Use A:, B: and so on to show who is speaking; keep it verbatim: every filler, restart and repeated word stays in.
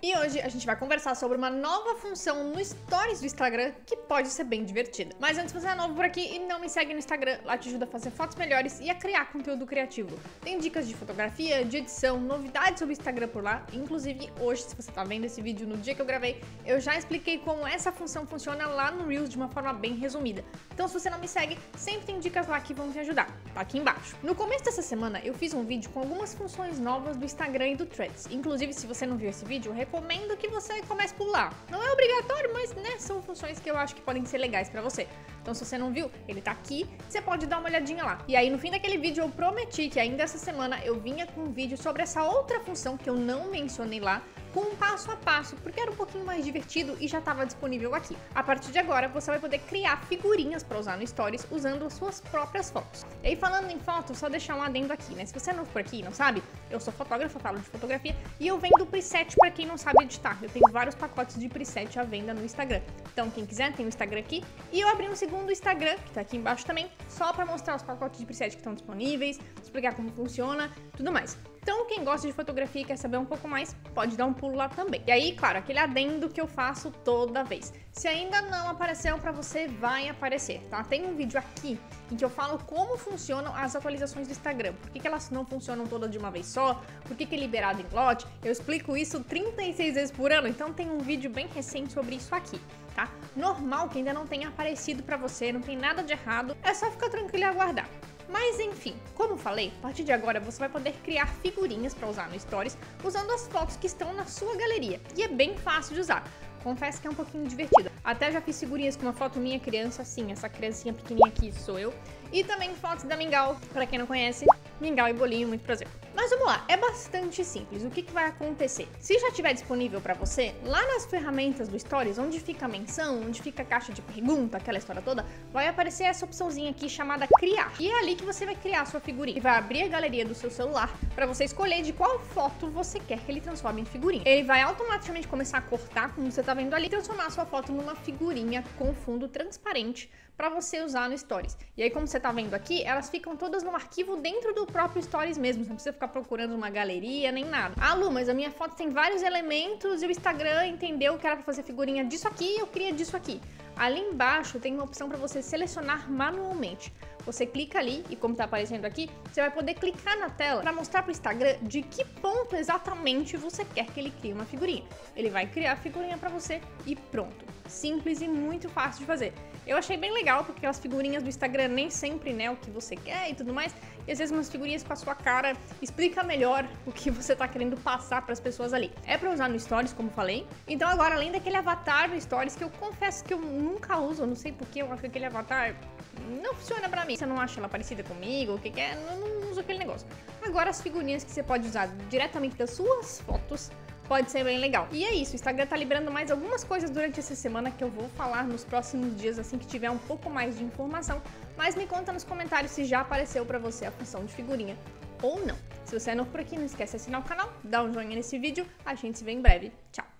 A: E hoje a gente vai conversar sobre uma nova função no Stories do Instagram que pode ser bem divertida. Mas antes, se você é novo por aqui e não me segue no Instagram, lá te ajuda a fazer fotos melhores e a criar conteúdo criativo. Tem dicas de fotografia, de edição, novidades sobre o Instagram por lá. Inclusive hoje, se você tá vendo esse vídeo no dia que eu gravei, eu já expliquei como essa função funciona lá no Reels de uma forma bem resumida. Então se você não me segue, sempre tem dicas lá que vão te ajudar. Tá aqui embaixo. No começo dessa semana eu fiz um vídeo com algumas funções novas do Instagram e do Threads. Inclusive, se você não viu esse vídeo, eu recomendo que você comece por lá. Não é obrigatório, mas né, são funções que eu acho que podem ser legais pra você. Então se você não viu, ele tá aqui, você pode dar uma olhadinha lá. E aí no fim daquele vídeo eu prometi que ainda essa semana eu vinha com um vídeo sobre essa outra função que eu não mencionei lá, com um passo a passo, porque era um pouquinho mais divertido e já estava disponível aqui. A partir de agora, você vai poder criar figurinhas para usar no Stories usando as suas próprias fotos. E aí, falando em fotos, só deixar um adendo aqui, né? Se você é novo por aqui e não sabe, eu sou fotógrafa, falo de fotografia, e eu vendo preset para quem não sabe editar. Eu tenho vários pacotes de preset à venda no Instagram. Então, quem quiser, tem o Instagram aqui. E eu abri um segundo Instagram, que tá aqui embaixo também, só para mostrar os pacotes de preset que estão disponíveis, explicar como funciona, tudo mais. Então, quem gosta de fotografia e quer saber um pouco mais, pode dar um pulo lá também. E aí, claro, aquele adendo que eu faço toda vez. Se ainda não apareceu pra você, vai aparecer, tá? Tem um vídeo aqui em que eu falo como funcionam as atualizações do Instagram. Por que que elas não funcionam todas de uma vez só? Por que que é liberado em lote? Eu explico isso trinta e seis vezes por ano, então tem um vídeo bem recente sobre isso aqui, tá? Normal que ainda não tenha aparecido pra você, não tem nada de errado, é só ficar tranquilo e aguardar. Mas enfim, como falei, a partir de agora você vai poder criar figurinhas para usar no Stories usando as fotos que estão na sua galeria. E é bem fácil de usar. Confesso que é um pouquinho divertido. Até já fiz figurinhas com uma foto minha criança, sim, essa criancinha pequenininha aqui sou eu. E também fotos da Mingau, para quem não conhece, Mingau e Bolinho, muito prazer. Mas vamos lá, é bastante simples. O que que vai acontecer? Se já estiver disponível para você, lá nas ferramentas do Stories, onde fica a menção, onde fica a caixa de pergunta, aquela história toda, vai aparecer essa opçãozinha aqui chamada Criar. E é ali que você vai criar a sua figurinha. E vai abrir a galeria do seu celular para você escolher de qual foto você quer que ele transforme em figurinha. Ele vai automaticamente começar a cortar, como você tá vendo ali, e transformar a sua foto numa figurinha com fundo transparente para você usar no Stories. E aí, como você tá vendo aqui, elas ficam todas no arquivo dentro do próprio Stories mesmo. Você não precisa ficar procurando uma galeria, nem nada. Ah, Lu, mas a minha foto tem vários elementos e o Instagram entendeu que era para fazer figurinha disso aqui e eu queria disso aqui. Ali embaixo tem uma opção para você selecionar manualmente. Você clica ali e, como tá aparecendo aqui, você vai poder clicar na tela para mostrar para o Instagram de que ponto exatamente você quer que ele crie uma figurinha. Ele vai criar a figurinha para você e pronto. Simples e muito fácil de fazer. Eu achei bem legal, porque as figurinhas do Instagram nem sempre, né, o que você quer e tudo mais. E às vezes umas figurinhas com a sua cara explica melhor o que você tá querendo passar para as pessoas ali. É para usar no Stories, como falei. Então agora, além daquele avatar do Stories, que eu confesso que eu nunca uso, eu não sei porque eu acho que aquele avatar não funciona pra mim. Você não acha ela parecida comigo, o que que é, eu não uso aquele negócio. Agora as figurinhas que você pode usar diretamente das suas fotos, pode ser bem legal. E é isso, o Instagram tá liberando mais algumas coisas durante essa semana que eu vou falar nos próximos dias, assim que tiver um pouco mais de informação. Mas me conta nos comentários se já apareceu pra você a função de figurinha ou não. Se você é novo por aqui, não esquece de assinar o canal, dá um joinha nesse vídeo, a gente se vê em breve. Tchau!